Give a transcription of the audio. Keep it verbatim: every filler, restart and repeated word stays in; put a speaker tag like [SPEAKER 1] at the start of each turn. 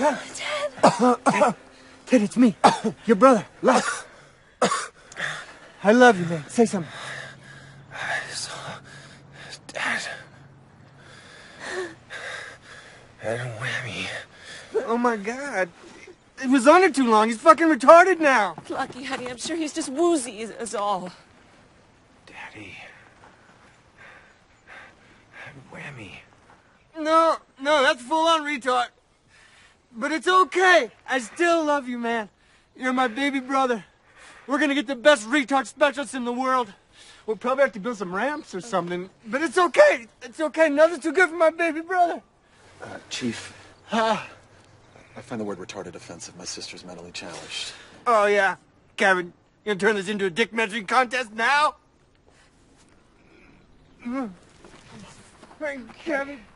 [SPEAKER 1] Ted. Ted. Ted, it's me. Your brother, Les. I love you, man. Say something.
[SPEAKER 2] So, Dad. Dad and Whammy.
[SPEAKER 1] Oh, my God. He was on it too long. He's fucking retarded now.
[SPEAKER 3] Lucky, honey. I'm sure he's just woozy is, is all.
[SPEAKER 2] Daddy. Whammy.
[SPEAKER 1] No, no, that's full-on retard. But it's okay. I still love you, man. You're my baby brother. We're gonna get the best retard specialists in the world. We'll probably have to build some ramps or something. But it's okay. It's okay. Nothing's too good for my baby brother.
[SPEAKER 4] Uh, Chief.
[SPEAKER 1] Uh,
[SPEAKER 4] I find the word retarded offensive. My sister's mentally challenged.
[SPEAKER 1] oh, yeah. Kevin, you gonna turn this into a dick measuring contest now? Hey, Kevin.